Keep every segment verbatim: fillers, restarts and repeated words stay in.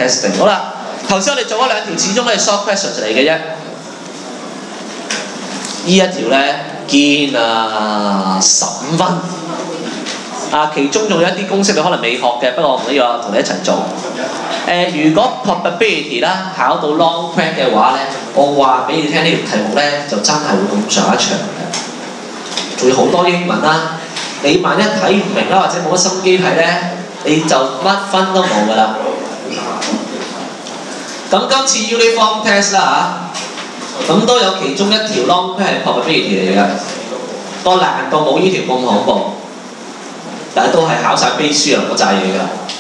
testing。好啦，頭先我哋做咗兩條，始終都係 short questions 嚟嘅啫。呢一條咧堅啊十五分。啊，其中仲有一啲公式你可能未學嘅，不過我唔呢個同你一齊做。誒、呃，如果 probability 啦考到 long quest 嘅話咧，我話俾你聽呢條題目咧就真係會咁上一場嘅，仲要好多英文啦。你萬一睇唔明啦，或者冇乜心機睇咧，你就乜分都冇㗎啦。咁今次 uniform test 啦嚇，咁都有其中一條 long quest 係 probability 嚟嘅，個難度冇呢條咁恐怖。但係都係考晒悲書啊嗰扎嘢㗎。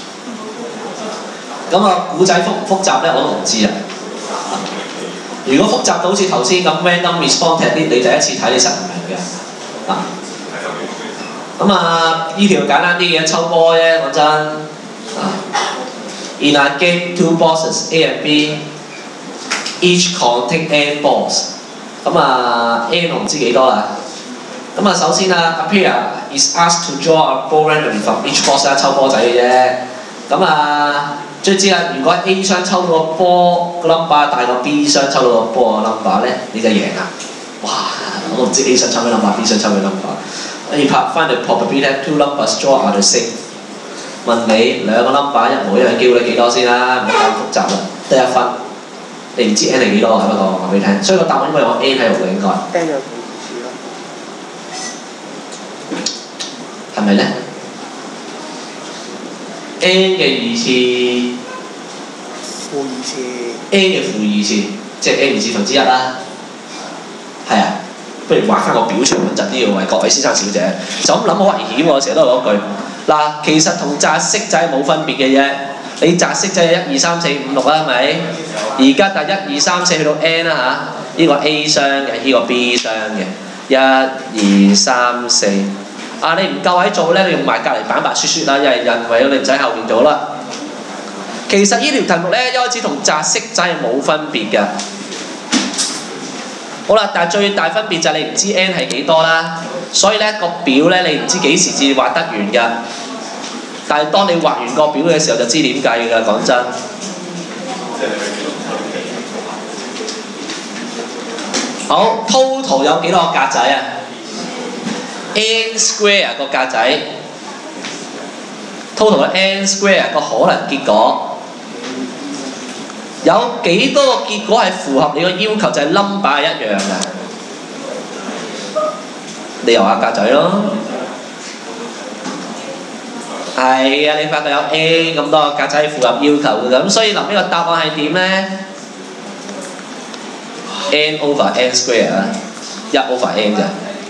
咁啊，古仔複唔複雜咧，我都唔知啊。如果複雜到好似頭先咁 random response 啲，你第一次睇你實唔明嘅。啊，咁啊，呢條簡單啲嘅抽波啫，講真。啊 ，In a game, two bosses A and B, each contain n balls。咁啊 ，n 我唔知幾多啦。咁啊，首先啊 ，a player is asked to draw a ball randomly from each box 啦，抽波仔嘅啫。咁啊，最知啦，如果 A 箱抽到個波個 number 大過 B 箱抽到個波個 number 咧，你就贏啦。哇！我都唔知 A 箱抽咩 number，B 箱抽咩 number。跟住拍翻嚟 probability two numbers draw are the same。問你兩個 number 一模一樣，機會率幾多先啦？唔好咁複雜啦，得一分。你唔知 n 係幾多啊？不過我話俾你聽，所以個答案應該有 n 喺度嘅應該。n 有負二次咯。係咪咧 ？n 嘅二次，負二次。n 嘅負二次，即係 n 二次分之一啦。係啊，不如畫翻個表長穩陣啲喎，為各位先生小姐。就咁諗好危險喎，成日都係嗰句。嗱，其實同擲色仔冇分別嘅啫。你擲色仔係一二三四五六啦，係咪？而家擲一二三四去到 n 啦嚇，呢個 A 箱嘅，呢個 B 箱嘅，一二三四。啊！你唔夠位做咧，你用埋隔離板白雪雪啦，一係人為咗你唔使後面做啦。其實呢條題目咧，一開始同擲色仔係冇分別嘅。好啦，但係最大分別就係你唔知 n 係幾多啦，所以咧個表咧你唔知幾時至畫得完㗎。但係當你畫完個表嘅時候，就知點計㗎。講真。好 ，total 有幾多個格仔啊？n square 個格仔 ，total 嘅 n square 個可能結果有幾多個結果係符合你個要求，就係 number 係一樣嘅。你由下格仔咯，係啊！你發覺有 n 咁多個格仔符合要求嘅，咁所以臨呢個答案係點咧 ？n over n square 啊，一 over n 咋。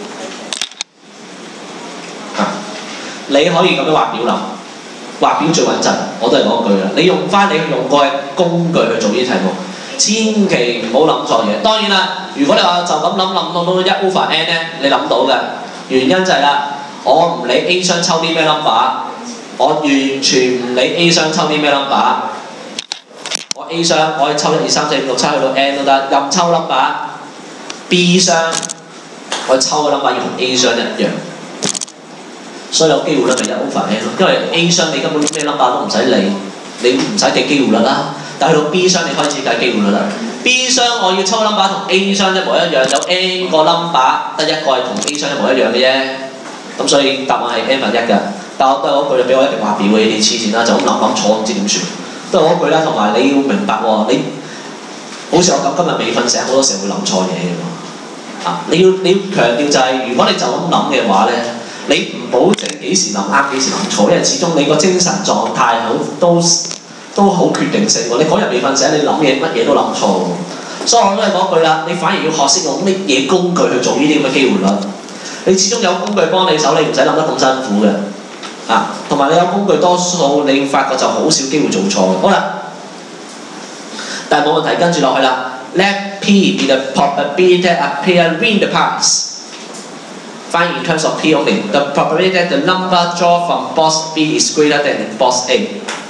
你可以咁樣畫表諗，畫表最穩陣，我都係嗰句啦。你用翻你用過嘅工具去做呢啲題目，千祈唔好諗錯嘢。當然啦，如果你話就咁諗諗到到一 over n 咧，你諗到嘅原因就係啦，我唔理 A 箱抽啲咩 number， 我完全唔理 A 箱抽啲咩 number， 我 A 箱我可以抽一二三四五六七去到 n 都得，任抽 number。B 箱我抽嘅 number 要同 A 箱一樣。所以有機會率咪一 over n 咯，因為 A 箱你根本咩 number 都唔使理，你唔使計機會率啦。但係去到 B 箱你開始計機會率啦。B 箱我要抽 number 同 A 箱一模一樣，有 n 個 number 得一個係同 A 箱一模一樣嘅啫。咁所以答案係 n 分一㗎。但我都係嗰句，俾我一定畫表嘅呢啲黐線啦，就咁諗諗錯唔知點算。都係嗰句啦，同埋你要明白喎，你好似我咁今日未瞓醒，好多時候會諗錯嘢嘅喎。啊，你要你要強調就係、是，如果你就咁諗嘅話咧。你唔保證幾時諗啱幾時諗錯，因為始終你個精神狀態好都都好決定性喎。你嗰日未瞓醒，你諗嘢乜嘢都諗錯喎。所以我都係嗰句啦，你反而要學識用乜嘢工具去做呢啲咁嘅機會率。你始終有工具幫你手，你唔使諗得咁辛苦嘅。啊，同埋你有工具多數，你發覺就好少機會做錯嘅。好啦，但係冇問題，跟住落去啦。Let P be the probability that a pair win the prize。Find in terms of P only, the probability that the number drawn from box B is greater than in box A。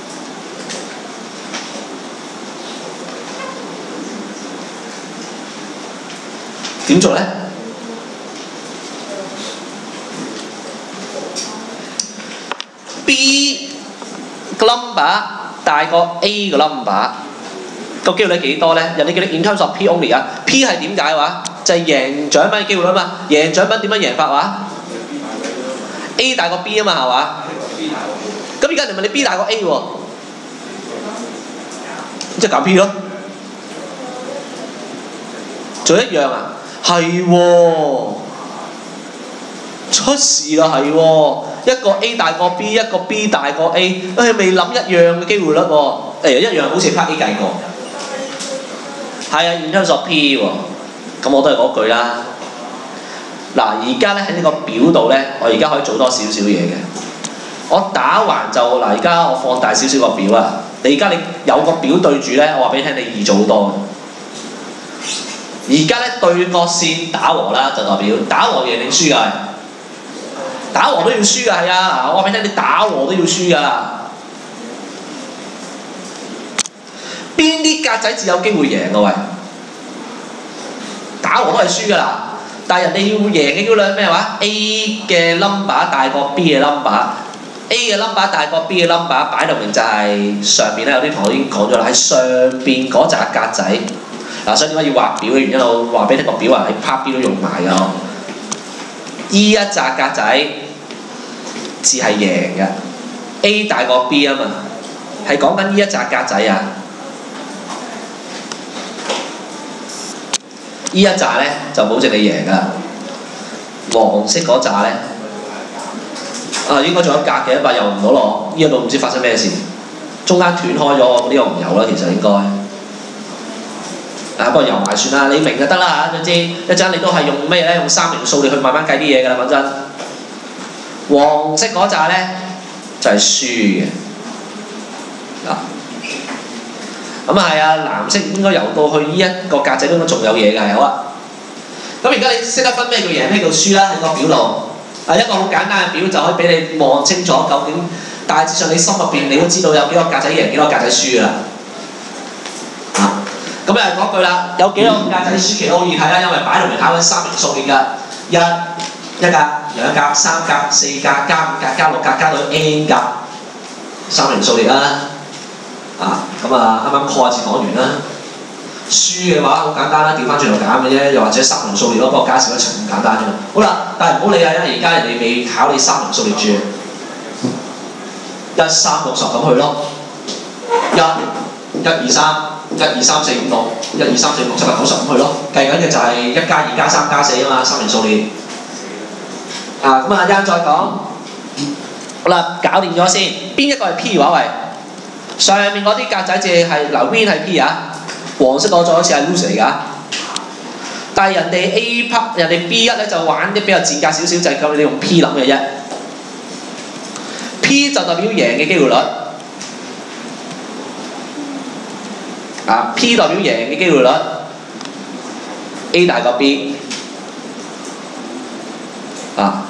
點做咧 ？B 個 number 大過 A 個 number， 個機會率幾多咧？人哋叫你 in terms of P only 啊 ，P 係點解話？就係贏獎品嘅機會率嘛。贏獎品點樣贏法話 ？A 大過 B 啊嘛，係嘛？咁而家人哋問你 B 大過 A 喎，即係揀 P 咯。仲一樣啊？係喎，出事啦，係喎。一個 A 大過 B， 一個 B 大過 A， 誒未諗一樣嘅機會率喎，誒一樣好似 part A 計過，係啊 in terms of P 喎，咁我都係嗰句啦。嗱，而家咧喺呢個表度咧，我而家可以做多少少嘢嘅。我打橫就嗱，而家我放大少少個表啊，你而家你有個表對住咧，我話俾你聽，你易做好多。而家咧對角線打和啦，就代表打和贏定輸㗎。打和都要輸㗎，係啊！嗱，我話俾你聽，你打和都要輸㗎。邊啲格仔至有機會贏㗎喂？打和都係輸㗎啦。但係人哋要贏嘅機率咩話 ？A 嘅 number 大過 B 嘅 number，A 嘅 number 大過 B 嘅 number， 擺到明就係上邊咧有啲同學已經講咗啦，喺上邊嗰紮格仔。嗱，所以點解要畫表嘅原因，我話俾你聽個表啊，喺 part B 都用埋㗎。依一紮格仔至係贏嘅 ，A 大過 B 啊嘛，係講緊依一紮格仔啊。依一紮咧就保證你贏㗎。黃色嗰紮咧，啊應該仲有一格嘅，但係游唔到落，依一度唔知發生咩事，中間斷開咗，呢、這個唔游啦，其實應該。啊，不過游埋算啦，你明就得啦嚇，總之一陣你都係用咩咧？用三名數列去慢慢計啲嘢㗎啦，講真。黃色嗰紮咧就係、是、輸嘅，啊，咁啊係啊，藍色應該游到去呢一個格仔應該仲有嘢㗎，係好啊。咁而家你識得分咩叫贏咩叫輸啦？喺個表度，啊一個好簡單嘅表就可以俾你望清楚，究竟大致上你心入邊你都知道有幾個格仔贏，幾多格仔輸㗎啦。咁又係嗰句啦，有幾多格仔輸其實好易睇啦，因為擺到明考緊三名數列㗎，一一格、兩格、三格、四格、加五格、加六格、加到 N 格，三名數列啦。啊，咁啊啱啱概字講完啦。輸嘅話好簡單啦，調翻轉頭減嘅啫，又或者三名數列嗰個加少一層咁簡單啫嘛。好啦，但係唔好理啊，因為而家人哋未考你三名數列住，一三六十咁去咯，一、一二三。一二三四五六，一二三四五六七八九十咁去咯。計緊嘅就係一加二加三加四啊嘛，三名數列。啊，咁啊一陣再講。好啦，搞掂咗先。邊一個係 P 話喂？上面嗰啲格仔字係嗱 win 係 P 啊，黃色嗰組好似係 lose 嚟㗎。但係人哋 A part 人哋 B 一咧就玩啲比較賤格少少，就係夠你用 P 諗嘅啫。P 就代表贏嘅機會率。啊 ，P 代表贏嘅機會率 ，A 大過 B， 啊，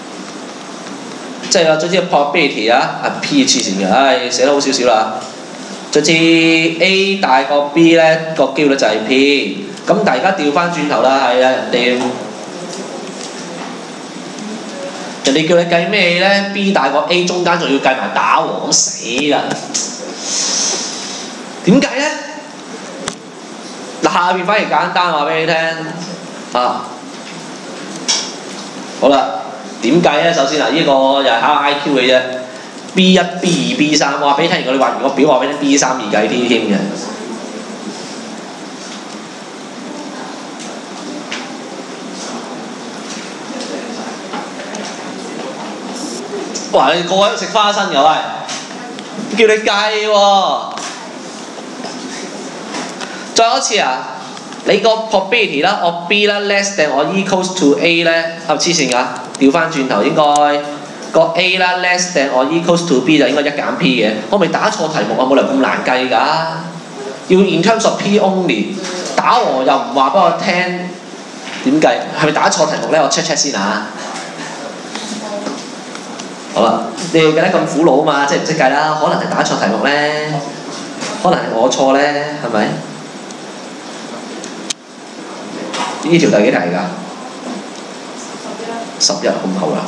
即係總之 probability 啊，啊 P 黐線嘅，唉寫得好少少啦。總之 A 大過 B 咧個機會率就係 P， 咁大家調翻轉頭啦，係啊，人哋人哋叫你計咩咧 ？B 大過 A 中間仲要計埋打和，咁死啦！點解咧？嗱，下邊反而簡單，話俾你聽啊。好啦，點計咧？首先嗱，呢、這個又係考 I Q 嘅啫。B 一、B 二、B 三，我話俾你聽，如果你畫完個表，話俾你聽 B 三易計啲添嘅。哇！你個個都食花生嘅喂，叫你計喎。再一次啊，你個 probability 啦，我 B 啦 less than or equals to A 咧，係咪黐線㗎？調翻轉頭應該個 A 啦 less than or equals to B 就應該一減 P 嘅。我咪打錯題目啊，冇理由咁難計㗎。要 in terms of P only， 打和又唔話俾我聽點計，係咪打錯題目咧？我 check check 先啊。好啦，你哋計得咁苦惱啊嘛，即係唔識計啦，可能係打錯題目咧，可能係我錯咧，係咪？呢條第幾題㗎？十一咁厚啦。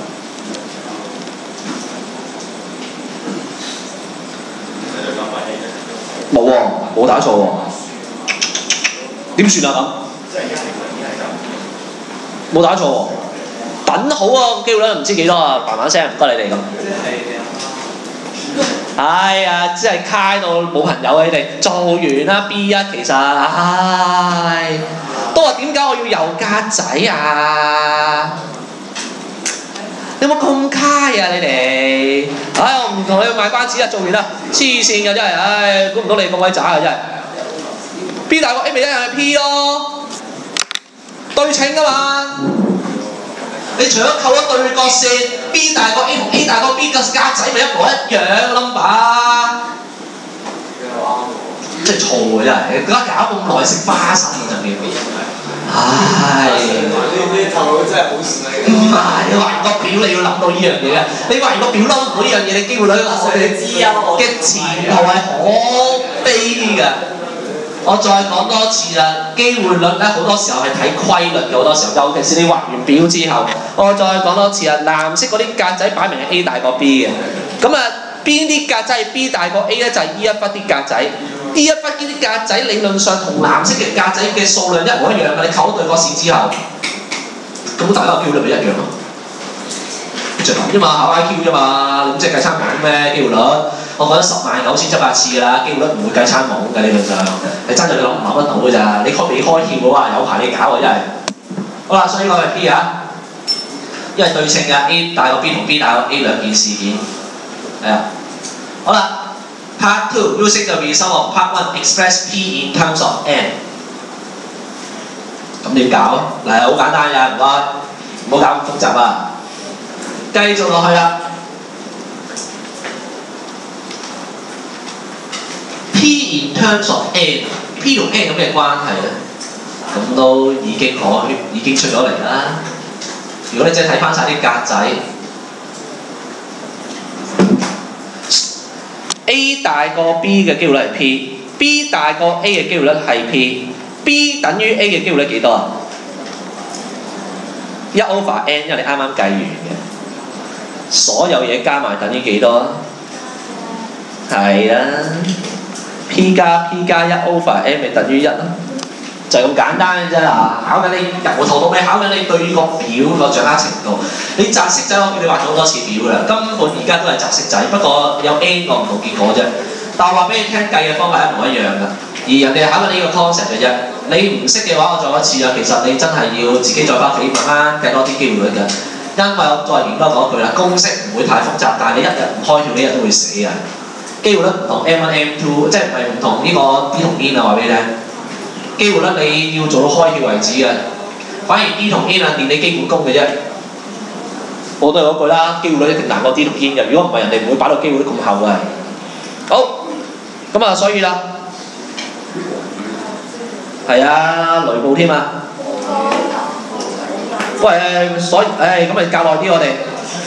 冇喎，冇打錯喎。點算啊咁？冇打錯喎。等好啊，機會率唔知幾多啊，慢慢聲，唔該你哋咁。哎呀，真係揩到冇朋友啊！你哋做完啦 B 一其實，唉，都話點解我要油格仔啊？有冇咁揩啊你哋？唉，我唔同你賣關子啦，做完啦，黐線㗎真係，唉，估唔到你咁鬼渣啊真係。B 大過 A 咪一樣係 P 咯，對稱㗎嘛。你除咗扣咗對角線 ，B 大過 A 同 A 大過 B 嘅格仔咪一模一樣 number。真係錯嘅真係，而家搞咁耐食花生啊仲要。唉， 呢頭真係好事嚟。 唔係，你畫完個表你要諗到呢樣嘢啊！你畫完個表諗唔到呢樣嘢，你機會率我哋嘅前途係可悲㗎。我再講多次啦，機會率咧好多時候係睇規律嘅，好多時候，尤其是你畫完表之後，我再講多次啊，藍色嗰啲格仔擺明係 A 大過 B 嘅，咁啊邊啲格仔係 B 大過 A 咧？就係呢一忽啲格仔，呢一忽呢啲格仔理論上同藍色嘅格仔嘅數量一模一樣嘅，你扣咗對角線之後，咁大家嘅機會率咪一樣咯？就咁啫嘛，考 I Q 啫嘛，咁即係計參網咩機會率？我講咗十萬九千七百次㗎啦，機會率唔會計參網嘅理論上，係真係你諗唔諗得到㗎咋？你開未開竅嘅話，有排你搞啊真係。好啦，所以呢個係 P 啊，因為對稱嘅 A 大過 B 同 B 大過 A 兩件事件，係啊。好啦 ，Part two using the result of Part one express P in terms of n。咁點搞啊？嗱，好簡單㗎，唔該，唔好搞咁複雜啊。繼續落去啦。P in terms of n，P 同 n 有咩關係咧？咁都已經講，已經出咗嚟啦。如果你真係睇翻晒啲格仔 ，A 大過 B 嘅機會率係 P，B 大過 A 嘅機會率係 P，B 等於 A 嘅機會率幾多啊？一 over n， 因為你啱啱計完嘅，所有嘢加埋等於幾多啊？係啦。P 加 P 加一 over n 咪等於一咯，就係咁簡單嘅啫嗱。考緊你由頭到尾考緊你對個表個掌握程度。你擲色仔我叫你畫咗好多次表㗎啦，根本而家都係擲色仔，不過有 n 個唔同結果啫。但我話俾你聽，計嘅方法一模一樣㗎，而人哋考緊呢個 concept 嘅啫。你唔識嘅話，我再講一次啊，其實你真係要自己再翻屋企慢慢計多啲機會率㗎。因為我再嚴多講一句啦，公式唔會太複雜，但係你一日唔開竅，呢日都會死㗎。機會率唔同 M 一 M 二，即係唔係唔同呢個 B 同 N 啊？話俾你聽，機會率你要做到開竅為止嘅，反而 D 同 N 啊練你基本功嘅啫。我都係嗰句啦，機會率一定難過 D 同 N 嘅。如果唔係，人哋唔會擺到機會率咁厚嘅。好，咁啊，所以啦，係啊，雷暴添啊！喂，所以誒咁咪教耐啲我哋。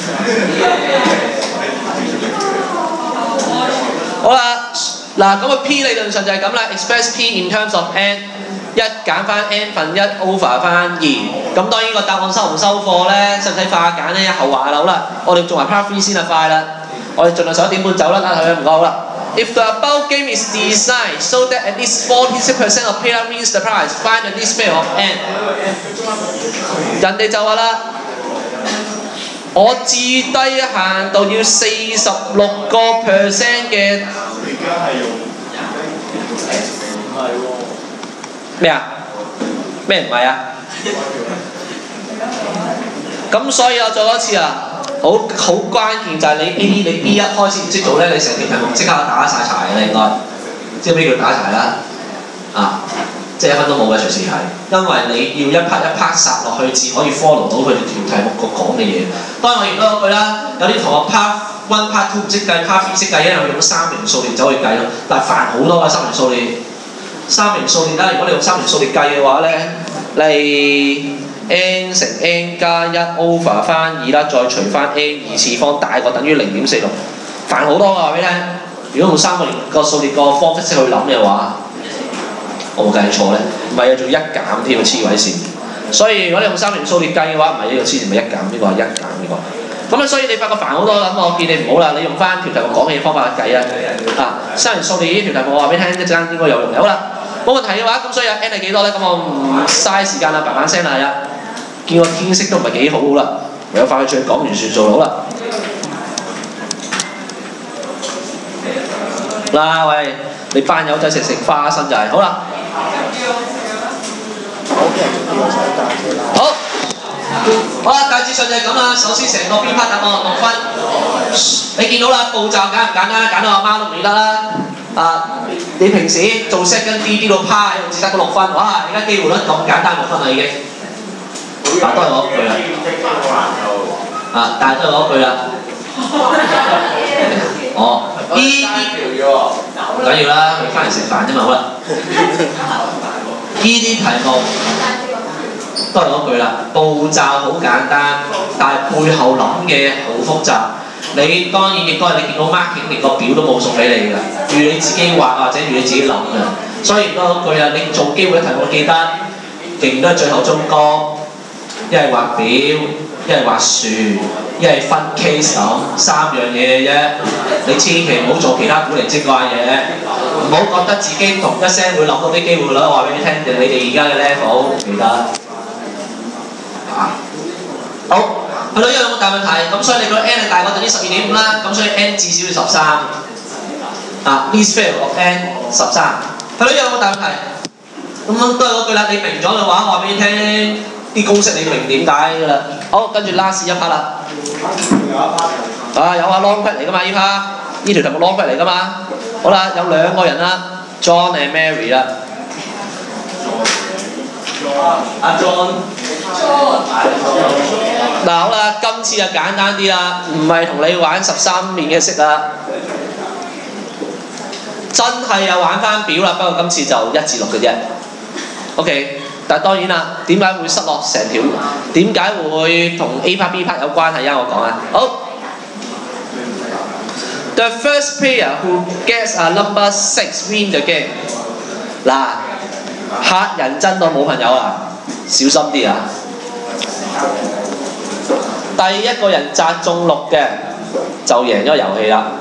好啦，嗱咁個 P 理論上就係咁啦 ，express P in terms of n， 一減翻 n 分一 over 翻二，咁當然個答案收唔收貨咧，使唔使化簡咧？後話啦，好啦，我哋做埋 part three 先啦，快啦，我哋盡量十一點半走啦，啱唔該好啦。If the above game is designed so that at least forty percent of player wins the prize, find the least value of n。人哋就話啦。我至低限度要四十六個 percent 嘅咩啊？咩唔係啊？咁所以我做多次啊，好好關鍵就係你 A 你 B 一開始唔識做咧，你成條題目即刻打晒柴嘅，應該知唔知咩叫打柴啦？啊！即係一分都冇嘅隨時係，因為你要一 part 一 part 殺落去，至可以 follow 到佢條題目個講嘅嘢。當然我認多嗰句啦，有啲同學 part one part two 唔識計 part three 識計，因為用三元數列走去計咯，但係煩好多嘅三元數列。三元數列啦，如果你用三元數列計嘅話咧，你 n 乘 n 加一 over 翻二啦，再除翻 n 二次方大過等於零點四六，煩好多㗎話俾你聽。如果用三個個數列個方式去諗嘅話，我冇計錯咧，唔係啊，仲一減添啊，黐位線。所以如果你用三元數列計嘅話，唔係呢個黐線，咪一減呢個係一減呢個。 咁啊，所以你發覺煩好多啦。咁我建議你唔好啦，你用翻條題目講嘅方法計啊。啊，生人數列呢條題目我話俾你聽，一陣間應該有用嘅。好啦，冇問題嘅話，咁所以啊 n 係幾多咧？咁我唔嘥時間啦，嘭嘭聲啦，係啊。見個天色都唔係幾好好啦，唯有快脆講完算數好啦。嗱，喂，你班友仔食食花生就係好啦。好。好啦，大致上就係咁啦。首先成個 B part 答案六分，你見到啦，步驟簡唔簡單？簡到阿媽都唔記得啦。啊，你平時做 second D D 到趴喺度只得個六分，哇！而家機會率咁簡單六分啦已經。啊，都係嗰句啦。啊，但係都係嗰句啦。哦，呢啲唔緊要啦，佢翻嚟食飯啫嘛，好啦。呢啲題目。都係嗰句啦，步驟好簡單，但係背後諗嘅好複雜。你當然亦都係你見到 marking 連個表都冇送俾你㗎，預你自己畫或者預你自己諗㗎。所以都係嗰句啦，你做機會嘅題目記得，勁都係最後中歌，一係畫表，一係畫樹，一係分 case 咁三樣嘢嘅啫。你千祈唔好做其他古靈精怪嘢，唔好覺得自己同一聲會諗到啲機會率。我話俾你聽，你哋而家嘅 level 記得。好，去到呢兩個大問題，咁所以你個 n 係大過等於十二點五啦，咁所以 n 至少要十三。啊 least fail of n 十三。去到呢兩個大問題，咁都係嗰句啦，你明咗嘅話，話俾你聽，啲公式你明點解㗎啦。好，跟住 last 一 part 啦。啊，有啊 long cut 嚟㗎嘛呢 part，呢條題目 long cut 嚟㗎嘛。好啦，有兩個人啦 ，John and Mary 啦。阿 John。嗱好啦，今次就簡單啲啦，唔係同你玩十三面嘅色啦，真係又玩翻表啦，不過今次就一至六嘅啫。OK， 但係當然啦，點解會失落成條？點解會同 A part B part 有關係啊？我講啊，好。The first player who gets a number six win the game。嗱，黑人真到冇朋友啊！小心啲啊！第一個人擲中六嘅就贏咗遊戲啦。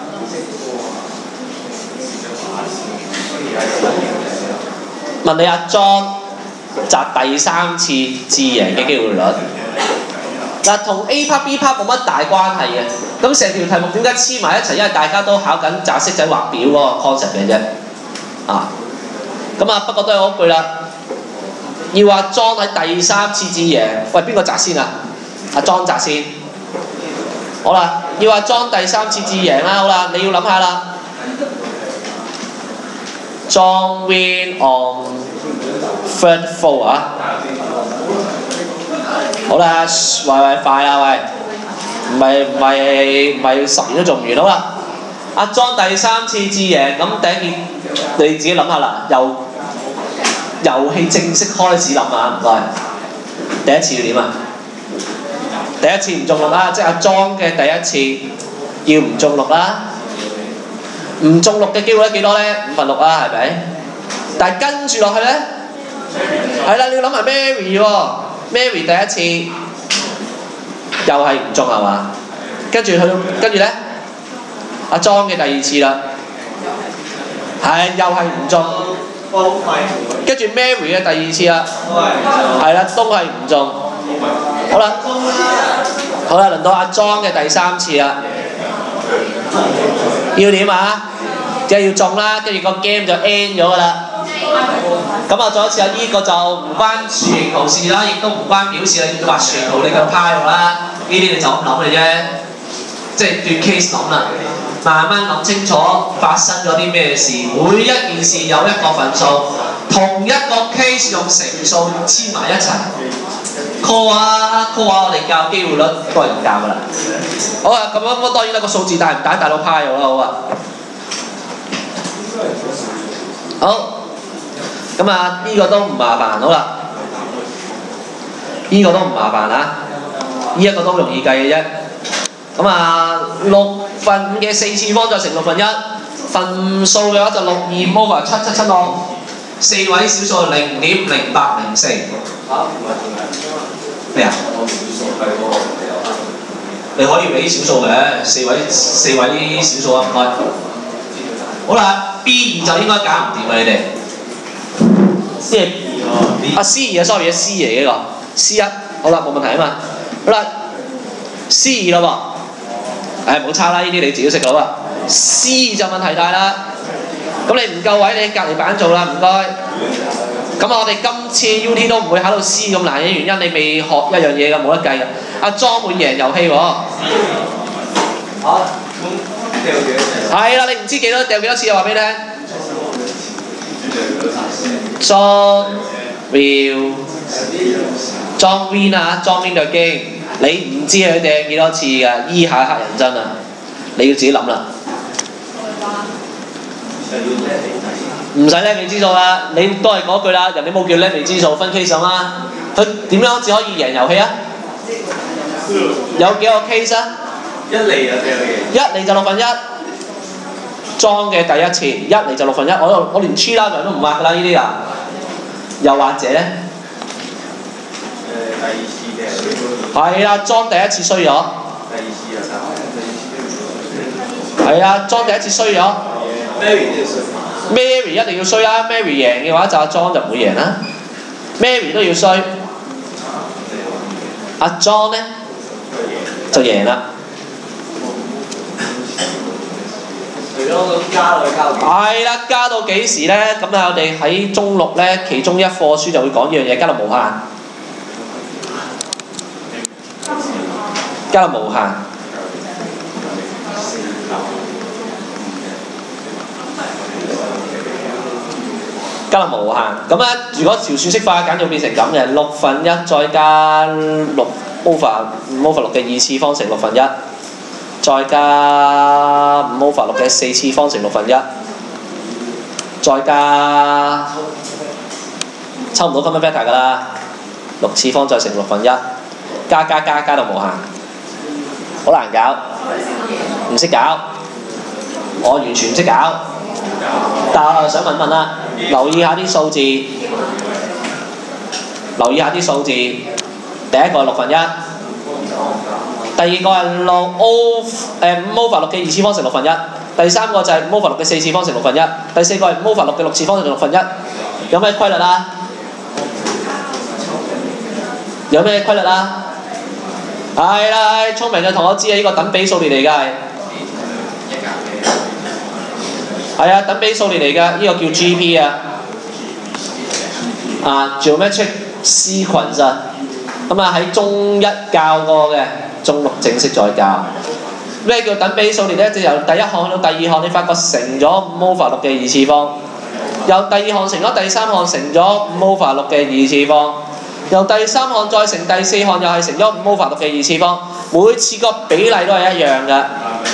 問你阿 John 擲第三次至贏嘅機會率，嗱同 A part B part 冇乜大關係嘅。咁成條題目點解黐埋一齊？因為大家都考緊擲色仔畫表嗰個 concept 嘅啫。啊，咁啊不過都係嗰句啦。要阿 John 喺第三次至贏，喂邊個擲先啊？阿 John 擲先。好啦，要阿 John 第三次至贏啦，好啦，你要諗下啦。John win on third fall 啊！好啦，喂喂快啦喂，唔係唔係唔係十年都做唔完好啦。阿 John 第三次至贏，咁第一件你自己諗下啦，又。遊戲正式開始諗啊，唔該。第一次要點啊？第一次唔中六啦，即係阿莊嘅第一次要唔中六啦。唔中六嘅機會咧幾多咧？五分六啊，係咪？但係跟住落去咧，係啦，你要諗埋 Mary 喎 ，Mary 第一次又係唔中係嘛？跟住去到跟住咧，阿莊嘅第二次啦，係又係唔中。跟住 Mary 嘅第二次啦，係啦，都係唔中。好啦，好啦，輪到阿莊嘅第三次啦，要點啊？即係要中啦，跟住個 game 就 end 咗㗎啦。咁啊，再一次啊，呢個就唔關樹形圖事啦，亦都唔關表示啦，要畫樹形圖你個派用啦，呢啲你就咁諗嘅啫，即係斷 case 諗啦。慢慢諗清楚發生咗啲咩事，每一件事有一個分數，同一個 case 用乘數黐埋一齊 call 啊 call 啊，我哋教機會率都係咁教㗎啦。好啊，咁樣咁當然啦，個數字大唔大大到派咗啦，好啊。好，咁啊呢個都唔麻煩，好啦，呢個都唔麻煩啊，呢一個都容易計嘅啫。咁啊六分五嘅四次方就乘六分一，分數嘅話就六二 over 七七七六，四位小數零點零八零四。咩啊？ 你可以俾少數嘅，四位四位少數啊，唔該。好啦 ，B 二就應該搞唔掂啦，你哋。即係啊 C 二啊 ，sorry 啊 C 嚟嘅呢個 C 一，好啦，冇問題啊嘛。好啦 ，C 二咯喎，誒唔好抄啦，呢啲你自己識到啦。C 二就問題大啦，咁你唔夠位，你隔離板做啦，唔該。咁我哋今次 U T 都唔會考到 C 咁難嘅原因，你未學一樣嘢㗎，冇得計㗎。阿莊會贏遊戲喎。 嚇？咁掉幾多次？ 係啦，你唔知幾多掉幾多次，我話俾你聽。John will John win 啊 ，John win the game。你唔知佢掟幾多次㗎，醫下黑人憎啊！你要自己諗啦。唔使叻未知數啦，你都係嗰句啦，人哋冇叫叻未知數，分 case 啦。佢點樣至可以贏遊戲啊？有幾個 case 啊？ 一嚟就掉嘢。 一嚟就六分一，裝嘅第一次，一嚟就六分一，我我連 tree 啦都唔畫㗎啦呢啲啊。又或者咧？ 誒第二次嘅。 係啦，裝第一次衰咗。 第二次啊，三。 係啊，裝第一次衰咗。 Mary 都要衰。 Mary 一定要衰啦 ，Mary 贏嘅話就阿 John 就唔會贏啦。Mary 都要衰，阿 John 咧就贏啦。 除咗咁加落去加到幾？ 係啦，加到幾時咧？咁啊，我哋喺中六咧，其中一課書就會講呢樣嘢，加到無限，加到無限。加到無限，咁咧如果條算式化簡就變成咁嘅，六分一再加六 over 五 over 六嘅二次方乘六分一，再加五 over 六嘅四次方乘六分一，再加抽唔到 common factor 㗎啦，六次方再乘六分一，加加加加到無限，好難搞，唔識搞，我完全唔識搞。但係我想問問啦，留意下啲數字，留意下啲數字。第一個係六分一，第二個係六 O 誒五 over 六嘅二次方乘六分一，第三個就係五 over 六嘅四次方乘六分一，第四個係五 over 六嘅六次方乘六分一。有咩規律啊？有咩規律啊？係啦，聰明嘅同學知啊，呢個等比數列嚟㗎係。係啊，等比數列嚟㗎，呢個叫 G P 啊，啊 geometric sequence 啊，咁啊喺中一教過嘅，中六正式再教。咩叫等比數列咧？就由第一項到第二項，你發覺乘咗五 over 六嘅二次方，由第二項乘咗第三項乘咗五 over 六嘅二次方，由第三項再乘第四項又係乘咗五 over 六嘅二次方，每次個比例都係一樣㗎。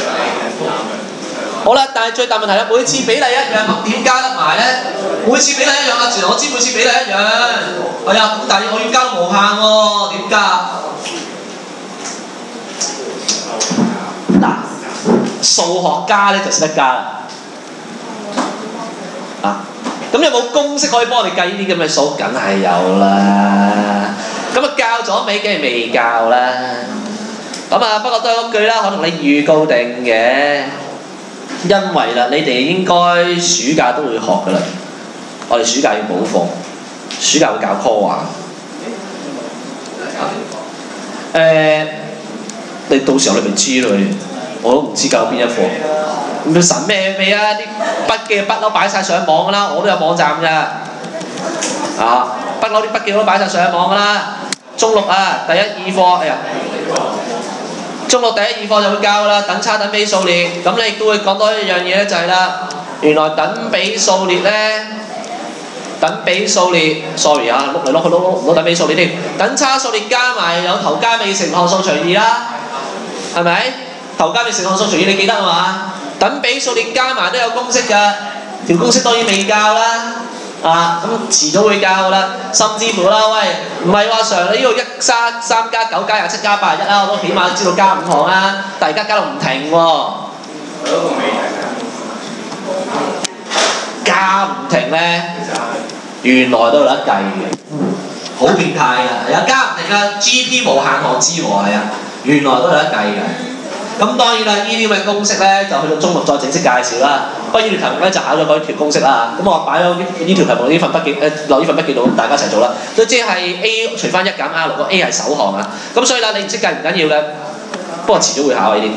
好啦，但係最大問題咧，每次比例一樣，咁點加得埋咧？每次比例一樣啊，自然我知每次比例一樣，係啊，咁但係我要加到無限喎，點加？嗱，數學家咧就識得加啦，啊，咁有冇公式可以幫我哋計呢啲咁嘅數？梗係有啦，咁啊教咗尾，梗係未教啦，咁啊不過都係嗰句啦，我同你預告定嘅。因為啦，你哋應該暑假都會學㗎啦。我哋暑假要補課，暑假會教科幻。誒、呃，你到時候你咪知咯，我都唔知教邊一課。咁神咩未啊？啲筆記嘅筆都擺晒上網㗎啦，我都有網站㗎。啊，筆攞啲筆記都擺晒上網㗎啦。中六啊，第一二課，哎呀〜中六第一二課就會教啦，等差等比數列。咁你亦都會講多一樣嘢咧，就係啦，原來等比數列咧，等比數列 ，sorry 啊，碌嚟碌去碌碌唔到等比數列添。等差數列加埋有頭加尾乘項數除二啦，係咪？頭加尾乘項數除二你記得啊嘛？等比數列加埋都有公式㗎，條公式當然未教啦。啊，咁遲早會教㗎啦，甚至乎啦，喂，唔係話常你呢度一三三加九加廿七加八十一啦，我都起碼知道加五項啦，但係而家加到唔停喎。 嗰個未停啊！ 加唔停咧，原來都有得計嘅，好變態㗎，係啊，加唔停㗎 ，G P 無限項之和係啊， 原來都有得計嘅。咁當然啦，呢啲咁嘅公式咧，就去到中六再正式介紹啦。不過呢條題目咧就考咗嗰條公式啦。咁我擺咗呢條題目呢份筆記誒落呢份筆記度，咁大家一齊做啦。都即係 A 除翻一減 R 個 A 係首項啊。咁所以啦，你唔識計唔緊要嘅，不過遲早會考呢啲。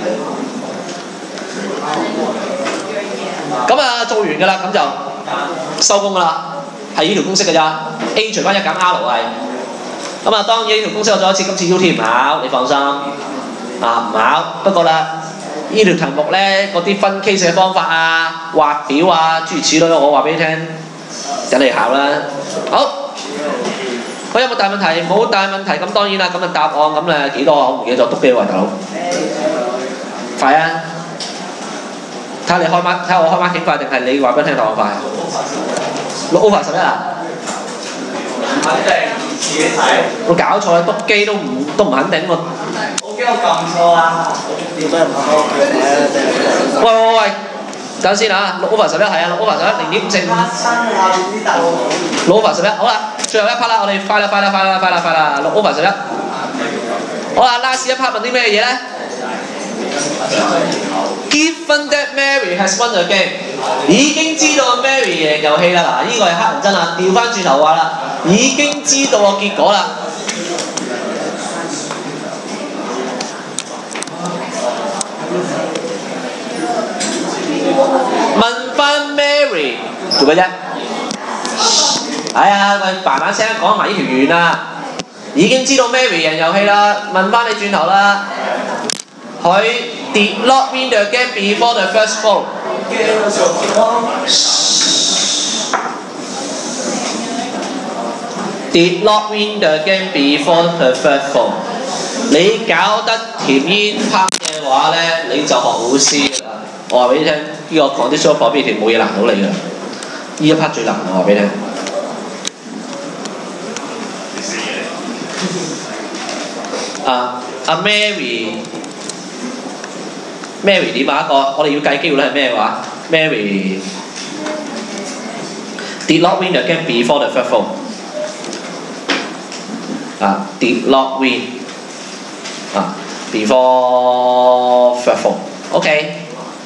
咁啊做完㗎啦，咁就收工㗎啦，係呢條公式㗎咋 ？A 除翻一減 R 係。咁啊當然呢條公式我做一次，今次 U T 唔考，你放心。啊唔考，不過啦，呢條題目咧嗰啲分 case 嘅方法啊、畫表啊諸如此類，我話俾你聽，等你考啦。好，我有冇大問題？冇大問題，咁當然啦，咁啊答案咁誒幾多啊？我唔記得咗，篤機喎大佬。快啊！睇下你開孖，睇下我開孖幾快定係你話俾我聽答案快？六 over 十一啊？ 唔肯定，自己睇。 我搞錯啦，篤機都唔都唔肯定我。 我驚我撳錯啊！點解唔開屋企睇啊？ 喂喂喂，等先啊！六 over 十一係啊，六 over 十一零點五四五。六 over 十一，好啦，最後一 part 啦，我哋快啦快啦快啦快啦快啦，六 over 十一。好啦 ，last 一 part 問啲咩嘢咧 ？Given that Mary has won the game， 已經知道 Mary 贏遊戲啦。嗱，呢個係黑人憎啦，調翻轉頭話啦，已經知道個結果啦。問翻 Mary 做咩啫？哎呀，喂，嘭嘭聲講埋呢條完啦，已經知道 Mary 贏遊戲啦。問翻你轉頭啦，佢 did not win the game before the first fall。did not win the game before the first fall。你搞得甜煙拍嘅話咧，你就學好師㗎啦。我話俾你聽，呢、這個 conditional probability 冇嘢難到你㗎。呢一 part 最難，我話俾你聽。啊，阿 Mary，Mary 點啊？一個我哋要計機會率係咩話 ？Mary did not win the game before the first fall。啊 ，did not win。啊 ，before first fall。OK。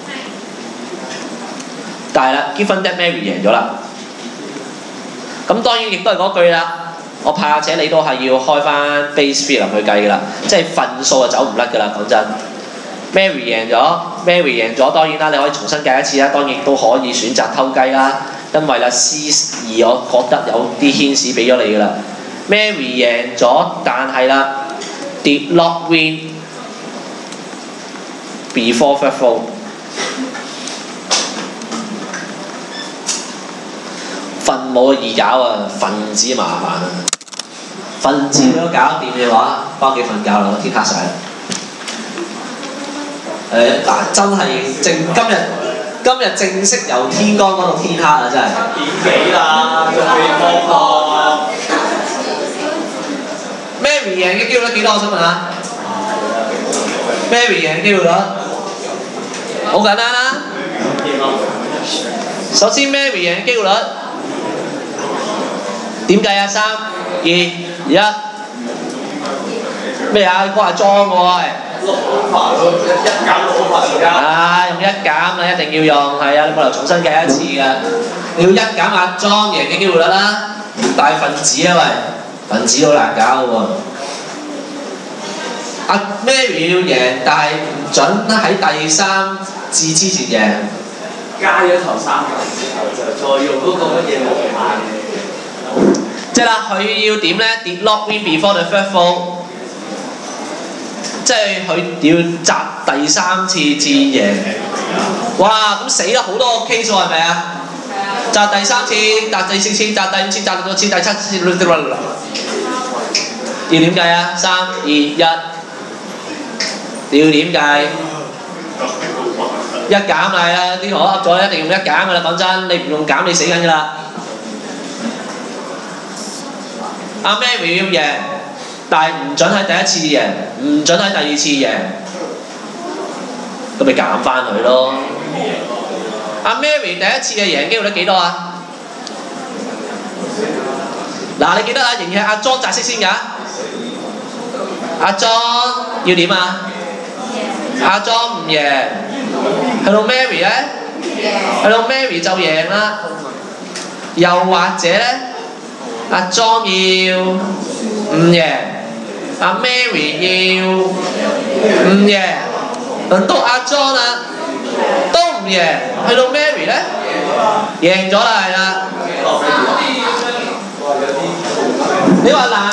但係啦 ，given that Mary 贏咗啦，咁當然亦都係嗰句啦。我怕且你都係要開翻 base theorem 去計㗎啦，即係份數就走唔甩㗎啦。講真 ，Mary 贏咗 ，Mary 贏咗，當然啦，你可以重新計一次啦。當然都可以選擇偷雞啦，因為啦 C 二我覺得有啲牽使俾咗你㗎啦。Mary 贏咗，但係啦 ，did not win before first fall。分母易搞啊，分子麻煩啊。分子都搞掂嘅話，翻屋企瞓覺啦，天黑晒啦。誒嗱、呃，真係正今日今日正式由天光講到天黑啊！真係。點幾啦？仲未放學。Mary 贏嘅機會率幾多？我想問下。Mary 贏嘅機會率好簡單啦。首先 Mary 贏嘅機會率。點計啊？三、二、一，咩啊？嗰係裝喎，係。六 over 一減六 over 而家。啊，用一減啦，一定要用，係啊，你冇理由重新計一次㗎。你要一減壓裝贏嘅機會率啦，大分子啊喂，分子好難搞喎。阿 Mary 要贏，但係唔準喺第三次之前贏。 加咗頭三嚿之後，就再用嗰個乜嘢無限。 即係啦，佢要點咧 ？Did not win before the first fall， 即係佢要擲第三次至贏。哇！咁死啦，好多個 case 喎，係咪啊？擲第三次，擲第四次，擲第五次，擲六次，第七次，要點計啊？三、二、一，你要點計？一減係啦，啲同學噏咗一定用一減㗎啦。講真，你唔用減，你死緊㗎啦。阿 Mary 要贏，但係唔準喺第一次贏，唔準喺第二次贏，咁咪減翻佢咯。阿 Mary 第一次嘅贏機會率幾多啊？嗱，你記得啊，仍然係阿 John 擲色先㗎。阿 John 要點啊？阿 John 唔贏，去到 Mary 咧，去到 Mary 就贏啦。又或者咧，阿 John 要唔贏，阿 Mary 要唔贏，輪到阿 John 啦，都唔贏，去到 Mary 咧，贏咗啦，係啦。你話嗱，